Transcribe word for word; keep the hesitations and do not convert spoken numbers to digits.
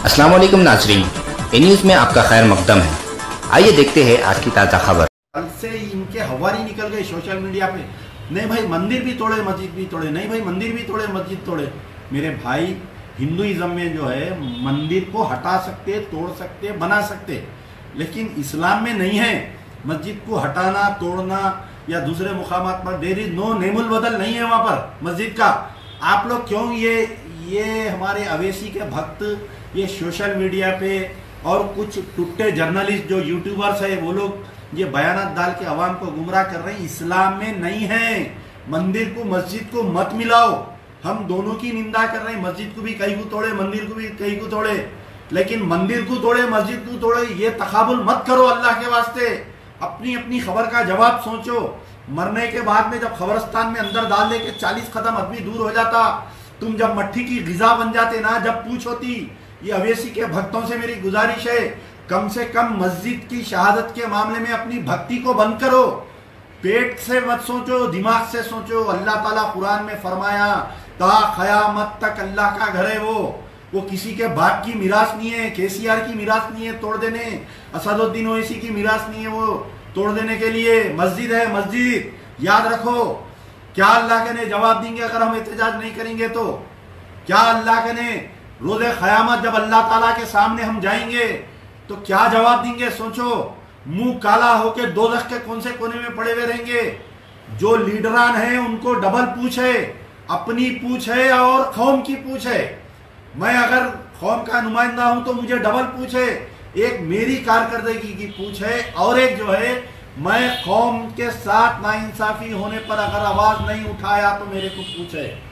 अस्सलाम वालेकुम नाज़रीन, ए न्यूज़ में आपका खैर मकदम है। आइए देखते हैं आज की ताज़ा खबर। कल से इनके हवारी निकल गए सोशल मीडिया पे, नहीं भाई मंदिर भी तोड़े मस्जिद भी तोड़े, नहीं भाई मंदिर भी तोड़े मस्जिद तोड़े। मेरे भाई, हिंदुइज्म में जो है मंदिर को हटा सकते, तोड़ सकते, बना सकते, लेकिन इस्लाम में नहीं है। मस्जिद को हटाना, तोड़ना या दूसरे मुकामात पर देर इज नो नेमुल बदल नहीं है वहाँ पर मस्जिद का। आप लोग क्यों ये ये हमारे अवेसी के भक्त ये सोशल मीडिया पे और कुछ टुट्टे जर्नलिस्ट जो यूट्यूबर्स है वो लोग ये बयानात डाल के अवाम को गुमराह कर रहे हैं। इस्लाम में नहीं है। मंदिर को मस्जिद को मत मिलाओ। हम दोनों की निंदा कर रहे हैं। मस्जिद को भी कहीं को तोड़े, मंदिर को भी कहीं को तोड़े, लेकिन मंदिर को तोड़े मस्जिद को तोड़े ये तकाबुल मत करो अल्लाह के वास्ते। अपनी अपनी खबर का जवाब सोचो। मरने के बाद में जब खबरस्तान में अंदर डाल दे के चालीस कदम आदमी दूर हो जाता, तुम जब मट्टी की गिजा बन जाते ना, जब पूछ होती। ये अवेसी के भक्तों से मेरी गुजारिश है, कम से कम मस्जिद की शहादत के मामले में अपनी भक्ति को बंद करो। पेट से मत सोचो, दिमाग से सोचो। अल्लाह ताला कुरान में फरमाया ता क़यामत तक अल्लाह का घर है वो वो किसी के बाप की मिरास नहीं है, केसीआर की मिरास नहीं है तोड़ देने, असदुद्दीन ओवैसी की मिरास नहीं है वो तोड़ देने के लिए। मस्जिद है मस्जिद, याद रखो। क्या अल्लाह के ने जवाब देंगे अगर हम एहतजाज नहीं करेंगे तो? क्या अल्लाह के ने रोज़े क़यामत जब अल्लाह ताला के सामने हम जाएंगे तो क्या जवाब देंगे? सोचो। मुंह काला होके दोज़ख के कौन से कोने में पड़े हुए रहेंगे। जो लीडरान हैं उनको डबल पूछ है, अपनी पूछ है और कौम की पूछ है। मैं अगर कौम का नुमाइंदा हूं तो मुझे डबल पूछ है। एक मेरी कारकर्दगी की पूछ है और एक जो है मैं कौम के साथ नाइंसाफी होने पर अगर आवाज नहीं उठाया तो मेरे को पूछ है।